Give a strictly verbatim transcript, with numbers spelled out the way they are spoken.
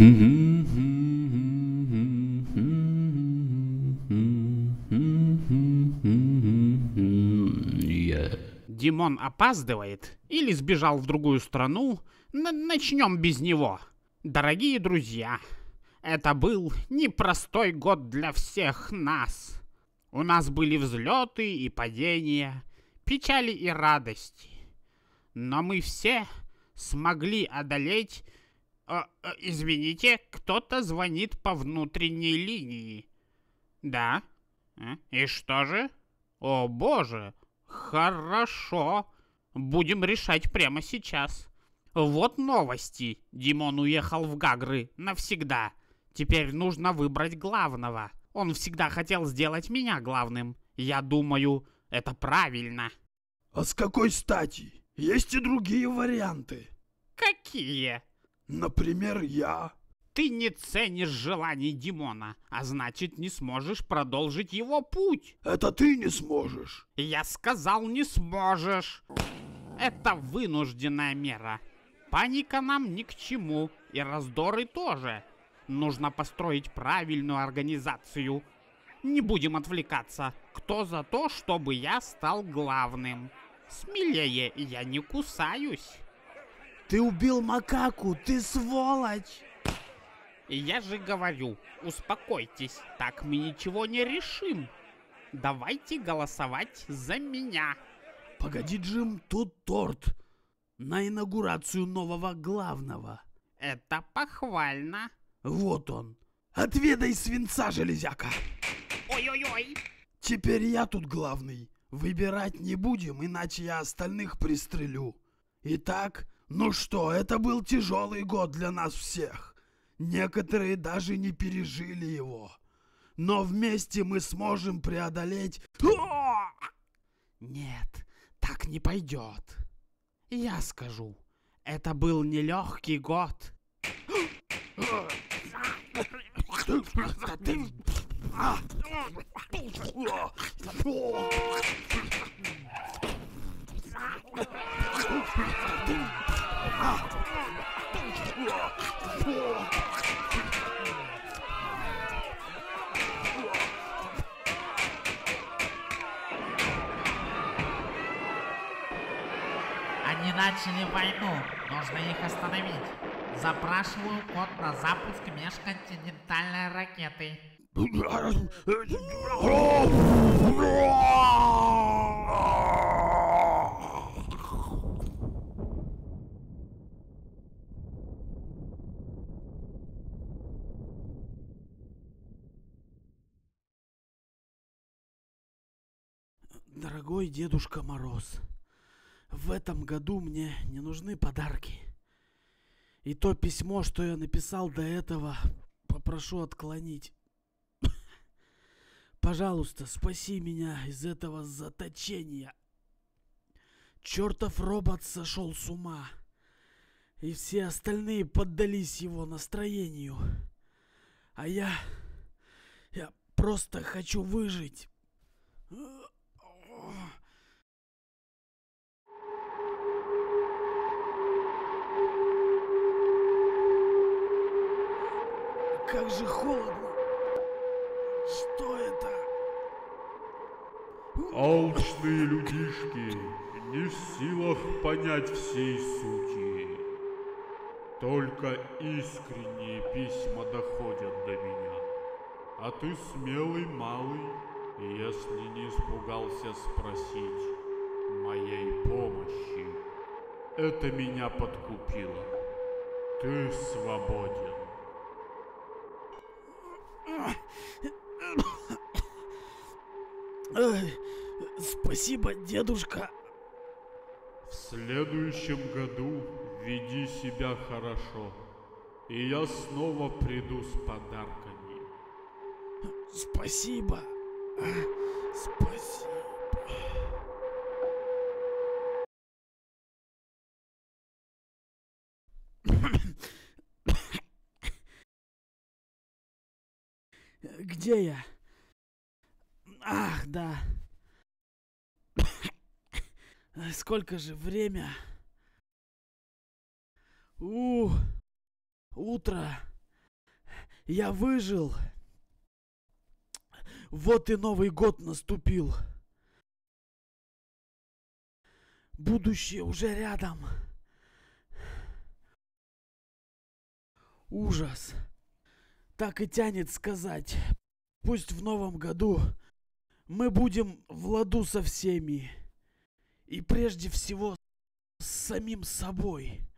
Димон опаздывает или сбежал в другую страну. Н- начнем без него. Дорогие друзья, это был непростой год для всех нас. У нас были взлеты и падения, печали и радости. Но мы все смогли одолеть... Э, э, извините, кто-то звонит по внутренней линии. Да? Э? И что же? О боже! Хорошо. Будем решать прямо сейчас. Вот новости. Димон уехал в Гагры навсегда. Теперь нужно выбрать главного. Он всегда хотел сделать меня главным. Я думаю, это правильно. А с какой стати? Есть и другие варианты. Какие? Например, я. Ты не ценишь желаний Димона, а значит, не сможешь продолжить его путь. Это ты не сможешь. Я сказал, не сможешь. Это вынужденная мера. Паника нам ни к чему, и раздоры тоже. Нужно построить правильную организацию. Не будем отвлекаться. Кто за то, чтобы я стал главным? Смелее, я не кусаюсь. Ты убил макаку, ты сволочь! Я же говорю, успокойтесь, так мы ничего не решим. Давайте голосовать за меня. Погоди, Джим, тут торт. На инаугурацию нового главного. Это похвально. Вот он. Отведай свинца, железяка. Ой-ой-ой. Теперь я тут главный. Выбирать не будем, иначе я остальных пристрелю. Итак, ну что, это был тяжелый год для нас всех. Некоторые даже не пережили его. Но вместе мы сможем преодолеть... Нет, так не пойдет. Я скажу, это был нелегкий год. Они начали войну. Нужно их остановить. Запрашиваю код на запуск межконтинентальной ракеты. Дорогой Дедушка Мороз, в этом году мне не нужны подарки. И то письмо, что я написал до этого, попрошу отклонить. Пожалуйста, спаси меня из этого заточения. Чертов робот сошел с ума, и все остальные поддались его настроению. А я... я просто хочу выжить. Как же холодно! Что это? Алчные людишки не в силах понять всей сути. Только искренние письма доходят до меня. А ты смелый малый, если не испугался спросить моей помощи. Это меня подкупило. Ты свободен. Ой, спасибо, дедушка. В следующем году веди себя хорошо, и я снова приду с подарками. Спасибо. Спасибо. Где я? Ах, да. Сколько же время? У, утро. Я выжил. Вот и Новый год наступил. Будущее уже рядом. Ужас. Так и тянет сказать. Пусть в новом году мы будем в ладу со всеми. И прежде всего с самим собой.